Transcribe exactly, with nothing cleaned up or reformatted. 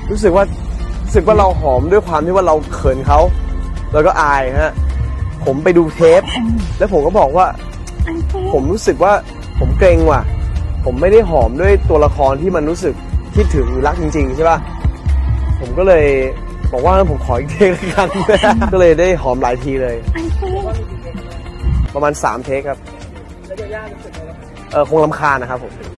รู้สึกว่ารู้สึกว่าเราหอมด้วยความที่ว่าเราเขินเขาแล้วก็อายฮะผมไปดูเทปแล้วผมก็บอกว่าผมรู้สึกว่าผมเกรงว่ะผมไม่ได้หอมด้วยตัวละครที่มันรู้สึกคิดถึงหรือรักจริงๆใช่ป่ะผมก็เลยบอกว่าผมขออีกเทคละกันก็เลยได้หอมหลายทีเลยประมาณสามเทคครับเออคงรำคาญนะครับผม